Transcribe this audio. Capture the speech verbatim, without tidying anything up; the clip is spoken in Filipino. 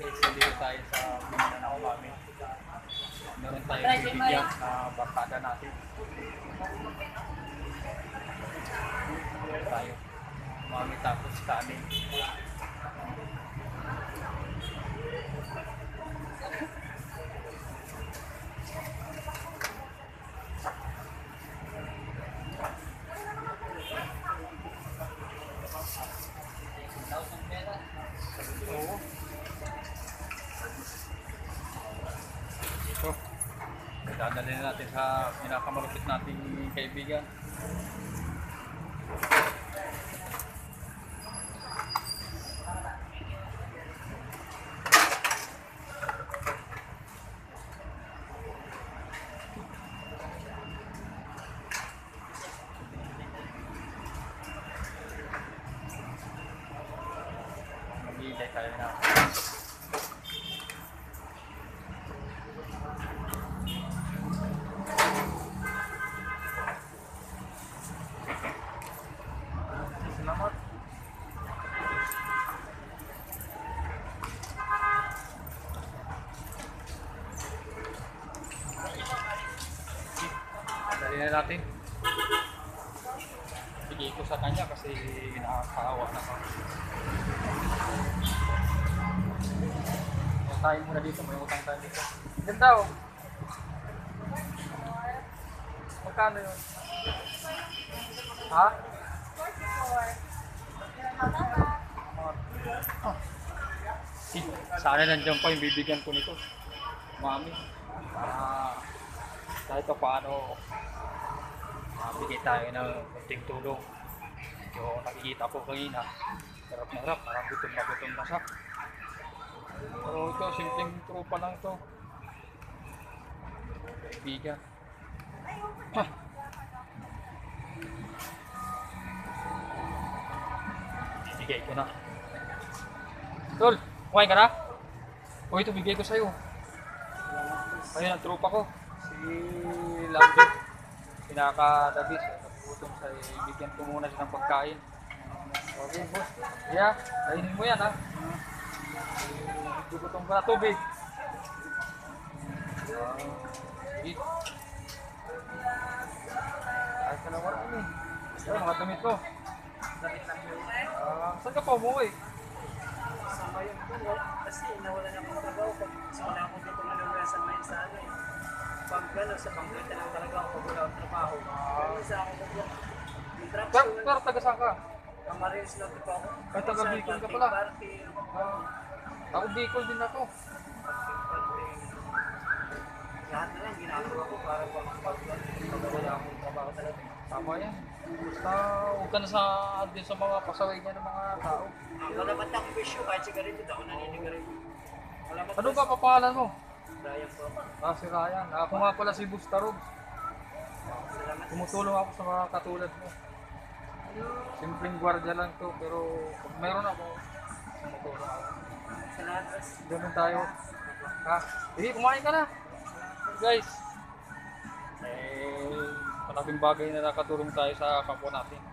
is dito tayo sa Mindanao kami. Meron tayong bibigyan na barkada natin. Tayo. Mami tapos kanin. Oo. So, dadalhin na natin sa pinakamalupit nating kaibigan. Maghihintay tayo na. Salamat. Dali na natin. Bigay ko sa kanya kasi nakakaawa na ako. Tayo muna dito, may utang tayo dito. Ganda oh. Magkano yun? Ha? Ah. Sana nandiyan pa yung bibigyan ko nito. Mami. Ah, kahit pa paano mabigay tayo ng kunting tulong. Yung nakikita ko kanina, harap na harap, parang gutom na gutom na siya. Pero ito, simpleng tropa lang ito. Kaibigan. Ha! Bigay ko na. Tol, kumain ka na? O ito, bigay ko sa'yo. Ayun ang tropa ko. Si Lambert. Pinaka-dabis. Nagutom sa ibigyan ko muna siya ng pagkain. Okay, boss. Yeah, kainin mo yan ha. Gugutom ka na tubig. Eat. Ayos ka na wala eh. Ay, mga damit ko. Uh, saan ka pa umuwi? Sa Mayon po, kasi nawalan akong trabaho pag simula ako dito manuwi sa Mayon sa ano eh. Pag gano'n sa pangkita lang talaga ako pag wala akong trabaho. Pero sa ako po, yung Pero, trabaho, pero taga saan ka? Camarines lang dito ako. Ay, taga Bicol ka pala. Party, Ah, ako Bicol din ako. lahat na lang ginagawa ko para pag pag wala akong trabaho talaga. Tama yan. Basta huwag ka na sa, din sa mga pasaway niya ng mga tao. Wala naman akong bisyo kahit sigarilyo, ako naninigarilyo. Wala naman Ano ba papahalan mo? Brian po ako. Ah, si Ryan. Ako nga pala si Bustarog. Salamat. Tumutulong ako sa mga katulad mo. Simpleng gwardiya lang to, pero pag mayroon ako, tumutulong ako. Salamat. Ganun tayo. Ha? Eh, kumain ka na. Guys. Eh, malaking bagay na nakatulong tayo sa kapwa natin.